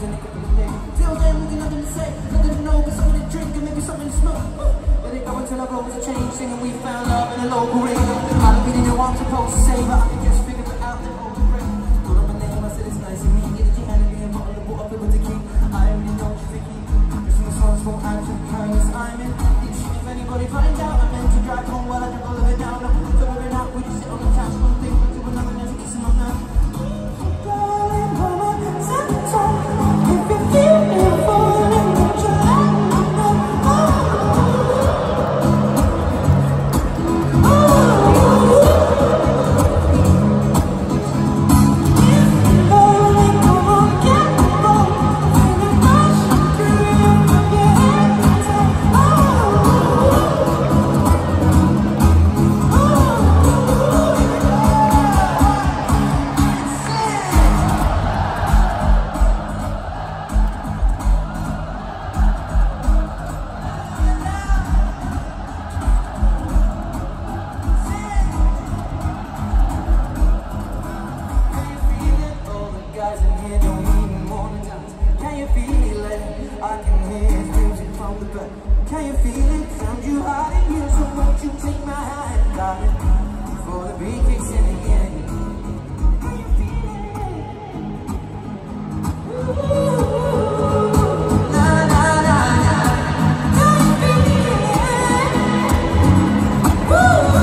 in a couple of days. Till then, we got nothing to say, nothing to know, but something to drink and maybe something to smoke. Let it go until our roads are changed, singing we found love in a local radio. I don't really know what I'm supposed to say, but I can just figure it out and hold the break. Put up my name, I said it's nice of me. Get it, you handed me a bottle of water filled with the key. I already know what you're thinking. Just from the songs, small acts and kindness I'm in. If anybody finds out, I meant to drive home while I drink all of it down. So every night we just sit on the couch, one thing to another, and just kissing on that. Darling, mama, set the tone. If you feel me falling, won't you let me know? Darling, come on, get on. Feeling rush, curious, from your head to toe. Guys in here don't even wanna dance. Can you feel it? I can hear music from the back. Can you feel it? Found you hard in here, so won't you take my hand, darling? Before the beat kicks in again. Can you feel it? Ooh, na na na na. Can you feel it? Ooh.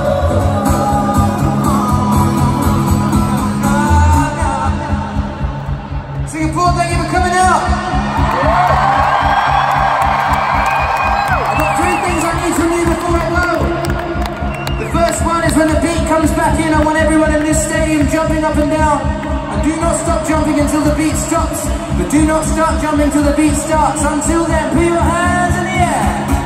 Singapore, thank you for coming out. I've got 3 things I need from you before I go. The first one is when the beat comes back in, I want everyone in this stadium jumping up and down. And do not stop jumping until the beat stops. But do not start jumping till the beat starts. Until then, put your hands in the air.